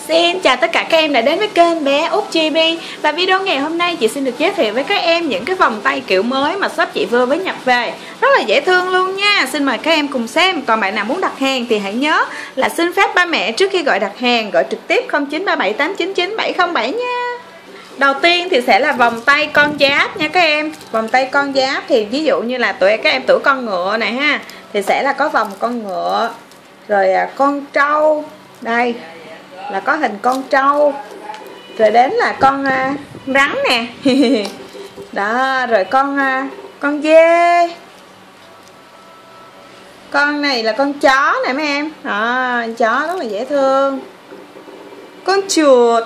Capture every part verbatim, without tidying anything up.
Xin chào tất cả các em đã đến với kênh bé Út gi bê. Và video ngày hôm nay chị xin được giới thiệu với các em những cái vòng tay kiểu mới mà shop chị vừa mới nhập về. Rất là dễ thương luôn nha. Xin mời các em cùng xem. Còn bạn nào muốn đặt hàng thì hãy nhớ là xin phép ba mẹ trước khi gọi đặt hàng gọi trực tiếp không chín ba bảy tám chín chín bảy không bảy nha. Đầu tiên thì sẽ là vòng tay con giáp nha các em. Vòng tay con giáp thì ví dụ như là tụi các em tuổi con ngựa này ha, thì sẽ là có vòng con ngựa, rồi con trâu, đây là có hình con trâu, rồi đến là con uh, rắn nè đó, rồi con uh, con dê, con này là con chó nè mấy em đó, chó rất là dễ thương, con chuột,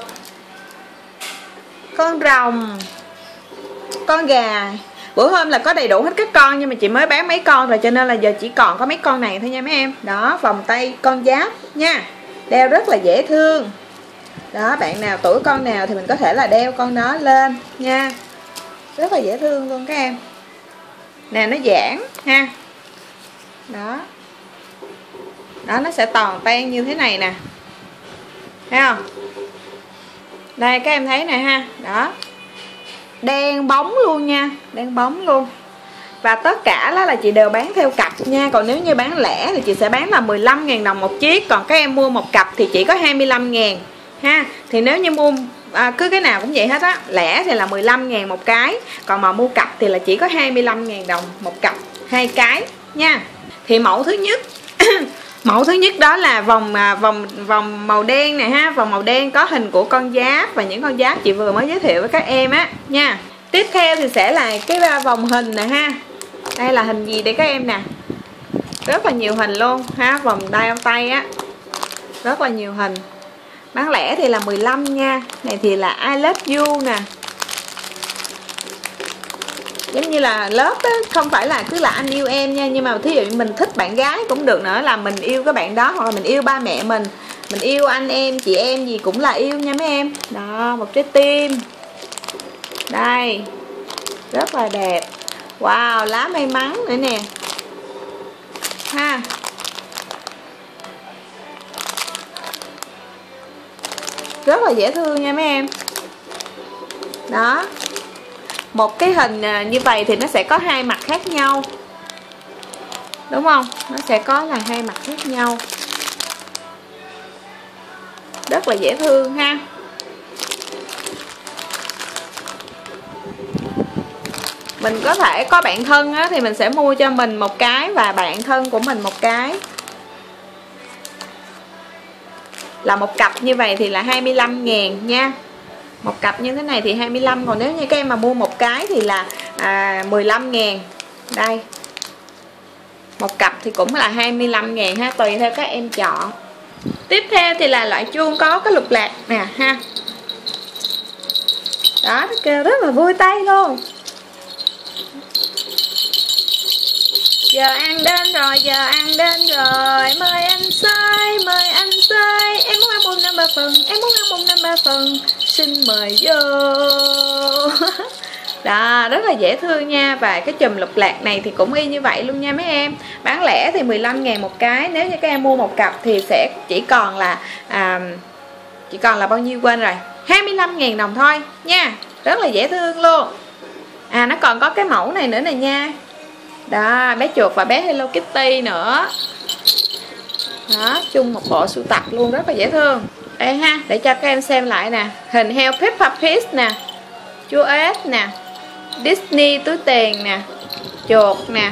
con rồng, con gà. Bữa hôm là có đầy đủ hết các con nhưng mà chị mới bán mấy con rồi cho nên là giờ chỉ còn có mấy con này thôi nha mấy em. Đó, vòng tay con giáp nha, đeo rất là dễ thương. Đó, bạn nào tuổi con nào thì mình có thể là đeo con đó lên nha, rất là dễ thương luôn các em. Nè, nó giãn ha, đó đó, nó sẽ toàn tan như thế này nè, thấy không? Đây các em thấy nè ha, đó, đen bóng luôn nha, đen bóng luôn. Và tất cả đó là chị đều bán theo cặp nha. Còn nếu như bán lẻ thì chị sẽ bán là mười lăm ngàn đồng một chiếc. Còn các em mua một cặp thì chỉ có hai mươi lăm ngàn ha. Thì nếu như mua à, cứ cái nào cũng vậy hết á, lẻ thì là mười lăm ngàn một cái. Còn mà mua cặp thì là chỉ có hai mươi lăm ngàn đồng một cặp, hai cái nha. Thì mẫu thứ nhất mẫu thứ nhất đó là vòng vòng vòng màu đen nè ha. Vòng màu đen có hình của con giáp và những con giáp chị vừa mới giới thiệu với các em á nha. Tiếp theo thì sẽ là cái vòng hình nè ha. Đây là hình gì để các em nè, rất là nhiều hình luôn ha. Vòng đai tay á, rất là nhiều hình. Bán lẻ thì là mười lăm nha. Này thì là I love you nè, giống như là lớp á, không phải là cứ là anh yêu em nha, nhưng mà thí dụ mình thích bạn gái cũng được nữa, là mình yêu cái bạn đó, hoặc là mình yêu ba mẹ mình, mình yêu anh em chị em gì cũng là yêu nha mấy em. Đó, một trái tim, đây rất là đẹp. Wow, lá may mắn nữa nè ha. Rất là dễ thương nha mấy em. Đó, một cái hình như vậy thì nó sẽ có hai mặt khác nhau, đúng không? Nó sẽ có là hai mặt khác nhau, rất là dễ thương ha. Mình có thể có bạn thân á, thì mình sẽ mua cho mình một cái và bạn thân của mình một cái. Là một cặp như vậy thì là hai mươi lăm ngàn nha. Một cặp như thế này thì hai mươi lăm. Còn nếu như các em mà mua một cái thì là à, mười lăm ngàn. Đây, một cặp thì cũng là hai mươi lăm ngàn ha, tùy theo các em chọn. Tiếp theo thì là loại chuông có cái lục lạc nè ha. Đó, nó kêu rất là vui tay luôn. Giờ ăn đến rồi, giờ ăn đến rồi, mời anh xơi, mời anh xơi. Em muốn ăn bún năm ba phần, em muốn ăn bún năm ba phần, xin mời vô. Đó, rất là dễ thương nha. Và cái chùm lục lạc này thì cũng y như vậy luôn nha mấy em. Bán lẻ thì mười lăm ngàn một cái. Nếu như các em mua một cặp thì sẽ chỉ còn là à, chỉ còn là bao nhiêu quên rồi, hai mươi lăm ngàn đồng thôi nha. Rất là dễ thương luôn. À, nó còn có cái mẫu này nữa nè nha. Đó, bé chuột và bé Hello Kitty nữa. Đó, chung một bộ sưu tập luôn, rất là dễ thương. Đây ha, để cho các em xem lại nè. Hình heo Peppa Pig nè, chú ếch nè, Disney túi tiền nè, chuột nè,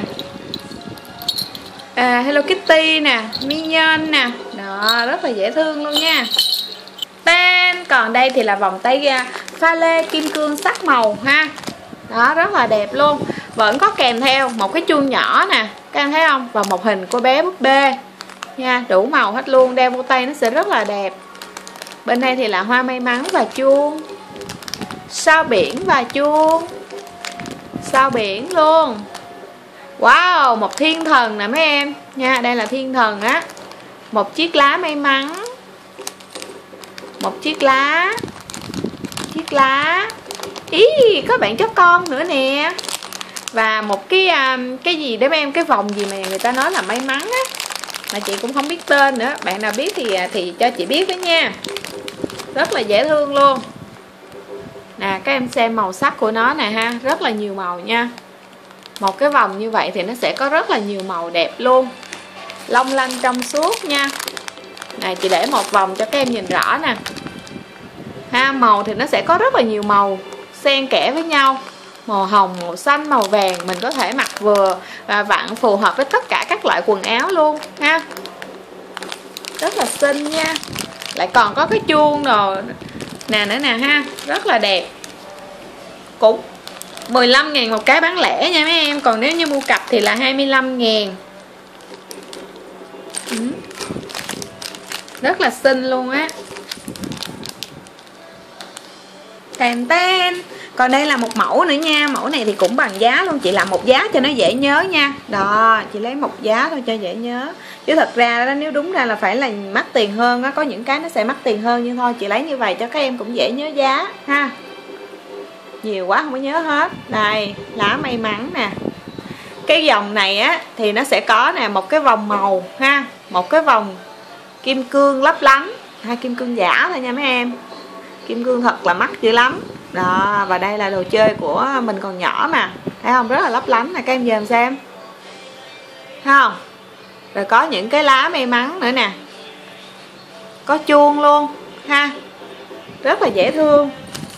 à, Hello Kitty nè, Minion nè. Đó, rất là dễ thương luôn nha. Tên, còn đây thì là vòng tay pha lê kim cương sắc màu ha. Đó, rất là đẹp luôn. Vẫn có kèm theo một cái chuông nhỏ nè, các em thấy không? Và một hình cô bé búp bê nha, đủ màu hết luôn. Đeo vô tay nó sẽ rất là đẹp. Bên đây thì là hoa may mắn và chuông, sao biển và chuông, sao biển luôn. Wow, một thiên thần nè mấy em nha. Đây là thiên thần á. Một chiếc lá may mắn, một chiếc lá, chiếc lá. Ý, có bạn chó con nữa nè. Và một cái cái gì để em, cái vòng gì mà người ta nói là may mắn á, mà chị cũng không biết tên nữa. Bạn nào biết thì thì cho chị biết với nha. rất là dễ thương luôn nè. Các em xem màu sắc của nó nè ha, rất là nhiều màu nha. Một cái vòng như vậy thì nó sẽ có rất là nhiều màu đẹp luôn, long lanh trong suốt nha. Này chị để một vòng cho các em nhìn rõ nè ha. Màu thì nó sẽ có rất là nhiều màu xen kẽ với nhau, màu hồng, màu xanh, màu vàng. Mình có thể mặc vừa và vặn phù hợp với tất cả các loại quần áo luôn ha, rất là xinh nha. Lại còn có cái chuông rồi nè nữa nè ha, rất là đẹp. Cũng mười lăm ngàn một cái bán lẻ nha mấy em, còn nếu như mua cặp thì là hai mươi lăm ngàn. ừ. Rất là xinh luôn á. Tèn ten. Còn đây là một mẫu nữa nha. Mẫu này thì cũng bằng giá luôn. Chị làm một giá cho nó dễ nhớ nha. Đó, chị lấy một giá thôi cho dễ nhớ. Chứ thật ra đó, nếu đúng ra là phải là mắc tiền hơn á. Có những cái nó sẽ mắc tiền hơn, nhưng thôi chị lấy như vậy cho các em cũng dễ nhớ giá ha. Nhiều quá không có nhớ hết. Đây, lá may mắn nè. Cái vòng này á thì nó sẽ có nè một cái vòng màu ha, một cái vòng kim cương lấp lánh, hai kim cương giả thôi nha mấy em. Kim cương thật là mắc dữ lắm. Đó, và đây là đồ chơi của mình còn nhỏ mà. Thấy không? Rất là lấp lánh nè, các em dòm xem. Thấy không? Rồi có những cái lá may mắn nữa nè. Có chuông luôn ha. Rất là dễ thương.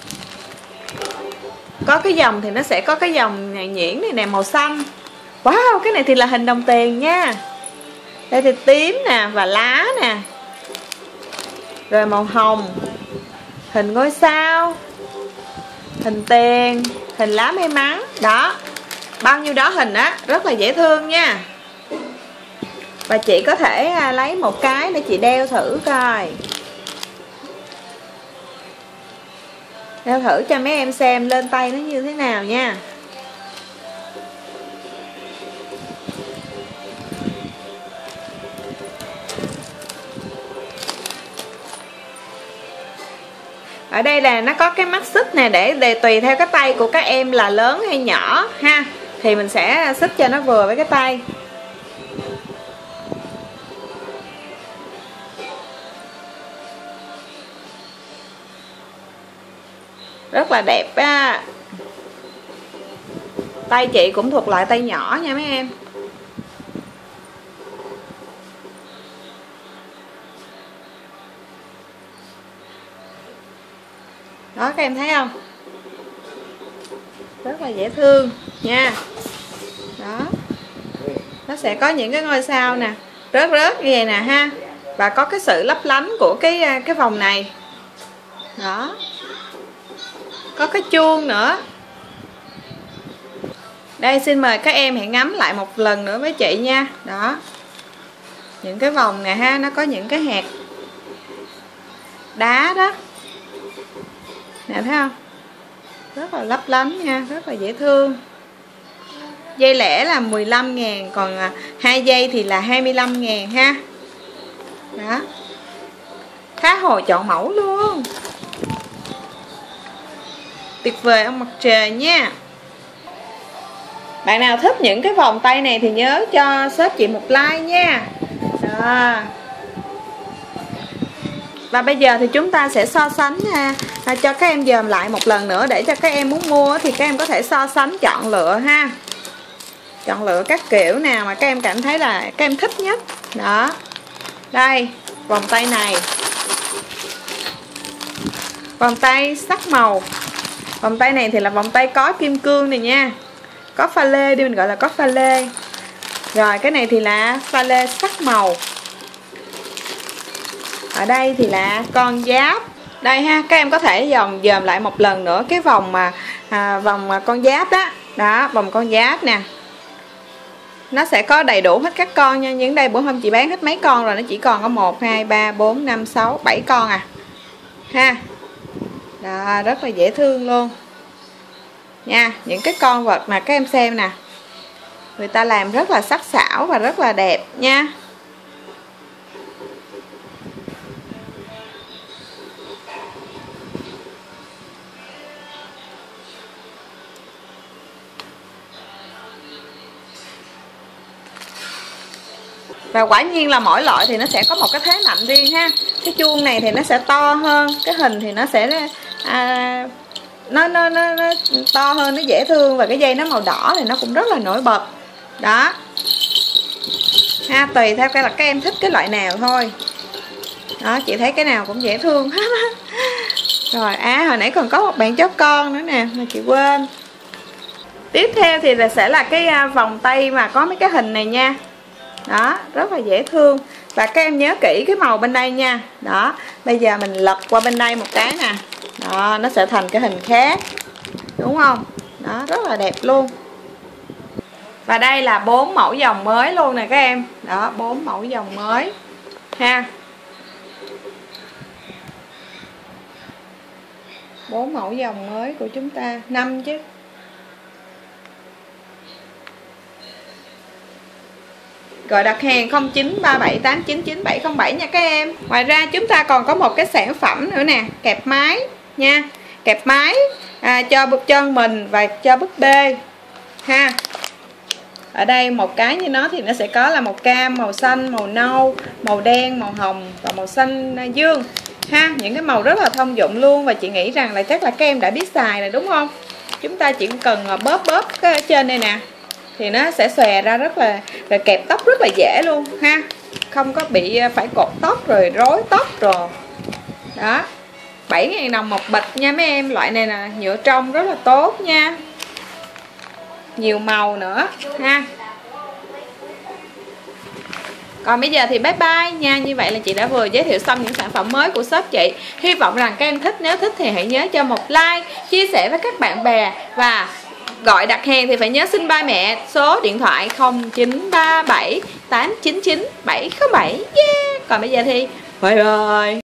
Có cái dòng thì nó sẽ có cái dòng nhuyễn này nè, màu xanh. Wow, cái này thì là hình đồng tiền nha. Đây thì tím nè và lá nè. Rồi màu hồng, hình ngôi sao, hình tiền, hình lá may mắn. Đó, bao nhiêu đó hình á, rất là dễ thương nha. Và chị có thể lấy một cái để chị đeo thử coi. Đeo thử cho mấy em xem lên tay nó như thế nào nha. Ở đây là nó có cái mắt xích nè, để, để tùy theo cái tay của các em là lớn hay nhỏ ha, thì mình sẽ xích cho nó vừa với cái tay. Rất là đẹp á. Tay chị cũng thuộc loại tay nhỏ nha mấy em. Đó, các em thấy không? Rất là dễ thương nha. Đó. Nó sẽ có những cái ngôi sao nè, rớt rớt như vậy nè ha. Và có cái sự lấp lánh của cái cái vòng này. Đó. Có cái chuông nữa. Đây, xin mời các em hãy ngắm lại một lần nữa với chị nha. Đó. Những cái vòng này ha, nó có những cái hạt đá đó. Nè, thấy không? Rất là lấp lánh nha, rất là dễ thương. Dây lẻ là mười lăm ngàn, còn hai dây thì là hai mươi lăm ngàn ha. Đó. Khá hồi chọn mẫu luôn. Tuyệt vời ông mặt trời nha. Bạn nào thích những cái vòng tay này thì nhớ cho shop chị một like nha. Đó. Và bây giờ thì chúng ta sẽ so sánh ha, à, cho các em dòm lại một lần nữa, để cho các em muốn mua thì các em có thể so sánh chọn lựa ha. Chọn lựa các kiểu nào mà các em cảm thấy là các em thích nhất. Đó. Đây, vòng tay này. Vòng tay sắc màu. Vòng tay này thì là vòng tay có kim cương này nha. Có pha lê đi, mình gọi là có pha lê. Rồi cái này thì là pha lê sắc màu. Ở đây thì là con giáp. Đây ha, các em có thể dòm dòm lại một lần nữa cái vòng mà à, vòng mà con giáp đó. Đó, vòng con giáp nè. Nó sẽ có đầy đủ hết các con nha. Nhưng đây bữa hôm chị bán hết mấy con rồi, nó chỉ còn có một, hai, ba, bốn, năm, sáu, bảy con à. Ha. Đó, rất là dễ thương luôn. Nha, những cái con vật mà các em xem nè. Người ta làm rất là sắc sảo và rất là đẹp nha. Và quả nhiên là mỗi loại thì nó sẽ có một cái thế mạnh riêng ha. Cái chuông này thì nó sẽ to hơn, cái hình thì nó sẽ à, nó, nó nó nó to hơn, nó dễ thương, và cái dây nó màu đỏ thì nó cũng rất là nổi bật đó ha. Tùy theo cái là các em thích cái loại nào thôi đó, chị thấy cái nào cũng dễ thương hết á. Rồi à, hồi nãy còn có một bạn chó con nữa nè mà chị quên. Tiếp theo thì là sẽ là cái vòng tay mà có mấy cái hình này nha. Đó, rất là dễ thương. Và các em nhớ kỹ cái màu bên đây nha. Đó, bây giờ mình lật qua bên đây một cái nè. Đó, nó sẽ thành cái hình khác. Đúng không? Đó, rất là đẹp luôn. Và đây là bốn mẫu dòng mới luôn nè các em. Đó, bốn mẫu dòng mới ha. bốn mẫu dòng mới của chúng ta, năm chứ. Gọi đặt hàng không chín ba bảy tám chín chín bảy không bảy nha các em. Ngoài ra chúng ta còn có một cái sản phẩm nữa nè, kẹp máy nha. Kẹp máy à, cho búp chân mình và cho búp bê ha. Ở đây một cái như nó thì nó sẽ có là màu cam, màu xanh, màu nâu, màu đen, màu hồng và màu xanh dương ha. Những cái màu rất là thông dụng luôn, và chị nghĩ rằng là chắc là các em đã biết xài rồi đúng không? Chúng ta chỉ cần bóp bóp cái ở trên đây nè thì nó sẽ xòe ra rất là, rồi kẹp tóc rất là dễ luôn ha, không có bị phải cột tóc rồi rối tóc rồi. Đó, bảy ngàn đồng một bịch nha mấy em. Loại này là nhựa trong rất là tốt nha, nhiều màu nữa ha. Còn bây giờ thì bye bye nha. Như vậy là chị đã vừa giới thiệu xong những sản phẩm mới của shop chị. Hy vọng rằng các em thích. Nếu thích thì hãy nhớ cho một like, chia sẻ với các bạn bè, và gọi đặt hàng thì phải nhớ xin ba mẹ số điện thoại không chín ba bảy tám chín chín bảy không bảy. Yeah. Còn bây giờ thì bye bye.